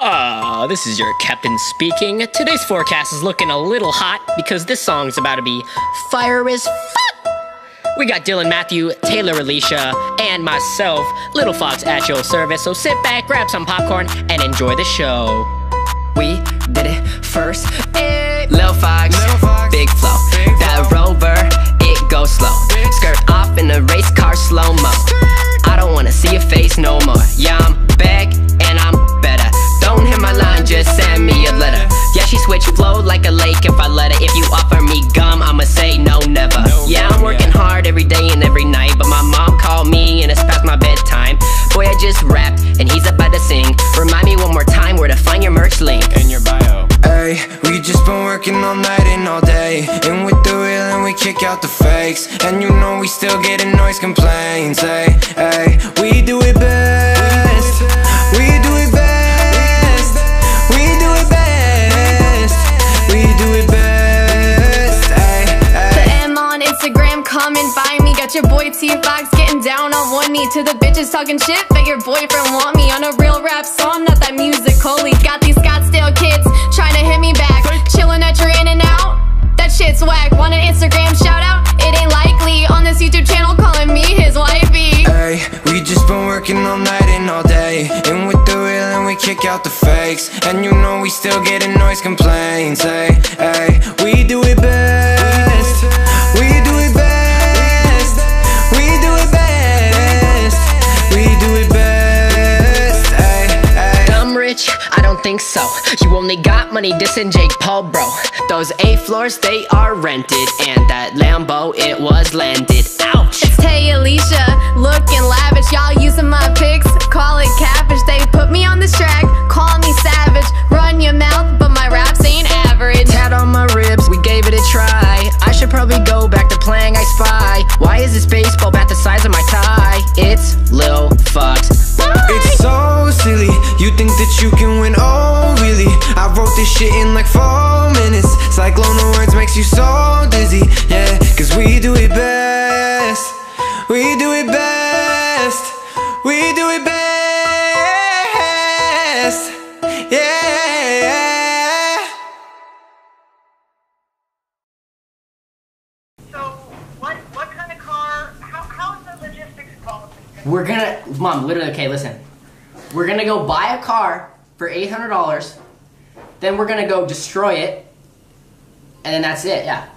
This is your captain speaking. Today's forecast is looking a little hot because this song's about to be fire as fuck. We got Dylan, Matthew, Taylor, Alicia, and myself, Little Fox, at your service. So sit back, grab some popcorn, and enjoy the show. We did it first. Lil Fox, big flow. That Rover, it goes slow. Skirt off in a race car slow-mo. I don't wanna see your face no more. Yeah, I'm back and I'm better. Don't hit my line, just send me a letter. Yeah, she switch flow like a lake if I let her. If you offer me gum, I'ma say no, never. Yeah, I'm working hard every day and every night, but my mom called me and it's past my bedtime. Boy, I just rapped and he's about to sing. Remind me one more time where to find your merch link. In your bio. Ay, we just been working all night and all day, and with the real and we kick out the fakes. And you know we still getting noise complaints. Ay, ay, we do it best. We do it best. We do it best. We do it best. Ay, ay. The M on Instagram, come and find me. Got your boy T-Fox getting down on one knee to the bitches talking shit, but your boyfriend want me on a real rap song, not that musical-y. Got these Scottsdale kids trying to hit me back, chilling at your in and out. That shit's whack. Want an Instagram shout out? It ain't likely. On this YouTube channel calling me his wifey. Ay, we just been working all night and all day, and with the real and we kick out the fakes. And you know we still getting noise complaints. Ay, ay, we do it best. We do it best. We do it best. We do it best. Ay, ay. Dumb rich? I don't think so. You only got money dissing Jake Paul, bro. Those 8 floors, they are rented, and that Lambo, it was landed. Ouch! It's Tay Alicia, looking lavish. Y'all using my pics, call it cabbage. They put me on this track, call me savage. Run your mouth, but my raps ain't average. Tat on my ribs, we gave it a try. I should probably go back to playing I Spy. Why is this baseball bat the size of my tie? It's Lil Fox. Bye. It's so silly, you think that you can win, oh really? I wrote this shit in like 4 minutes. Cyclone of words makes you so dizzy, yeah. Cause we do it best. We do it best. We do it best. Yeah. So, what kind of car, how is the logistics policy? We're gonna, Mom, literally, okay, listen. We're gonna go buy a car for $800, then we're gonna go destroy it, and then that's it, yeah.